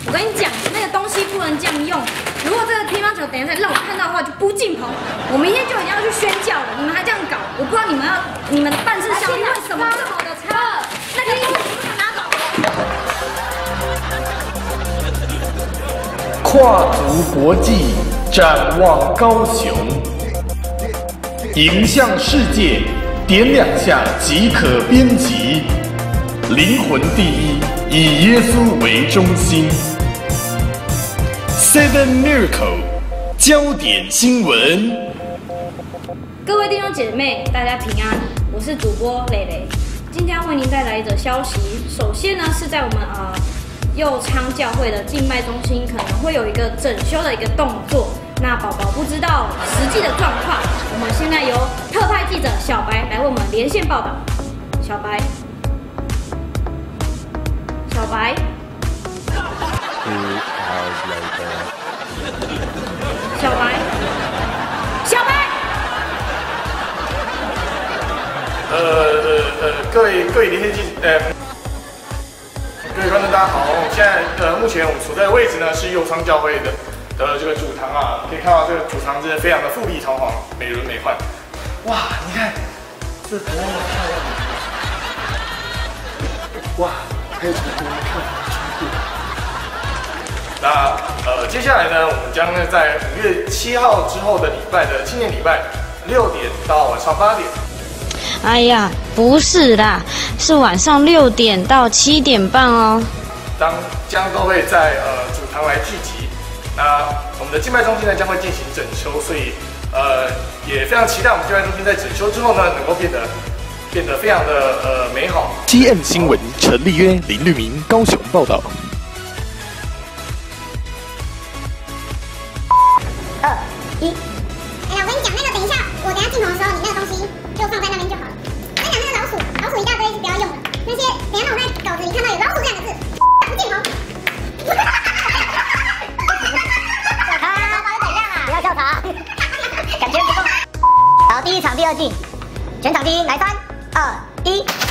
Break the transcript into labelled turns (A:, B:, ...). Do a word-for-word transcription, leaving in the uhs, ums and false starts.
A: 我跟你讲，那个东西不能这样用。如果这个乒乓球等一下让我看到的话，就不进棚。我明天就一定要去宣教了，你们还这样搞，我不知道你们要你们的办事效率为什么这么的差？那个衣服不能拿走。
B: 跨足国际，展望高雄，迎向世界，点两下即可编辑。灵魂第一，以耶稣为中心。Seven Miracle 焦点新闻。
A: 各位弟兄姐妹，大家平安，我是主播蕾蕾，今天要为您带来一则消息。首先呢，是在我们呃右昌教会的敬拜中心可能会有一个整修的一个动作，那宝宝不知道实际的状况，我们现在由特派记者小白来为我们连线报道。小白，小白。小白，小白。
B: 呃呃呃，各位各位连线记呃，各位观众大家好，现在呃目前我们所在的位置呢是右昌教会的的这个主堂啊，可以看到这个主堂真的非常的富丽堂皇、美轮美奂。哇，你看这多么漂亮！哇，还有这么多漂亮的窗户。那呃，接下来呢，我们将呢在五月七号之后的礼拜的青年礼拜六点到晚上八点。
C: 哎呀，不是啦，是晚上六点到七点半哦。
B: 当将都会在呃主堂来聚集。那我们的敬拜中心呢将会进行整修，所以呃也非常期待我们敬拜中心在整修之后呢，能够变得变得非常的呃美好。
D: T M 新闻陈立约、林律明高雄报道。
E: 二一，哎呀，我跟你讲，那个等一下，我等一下进棚的时候，你那个东西就放在那边就好了。我跟你讲，那个老鼠，老鼠一大堆是不要用的。那些等一下让我在稿子里看到有老鼠两个字，不进棚。啊，包怎样啊？不要笑场，感觉不够。好，第一场第二季，全场第一，来三二一。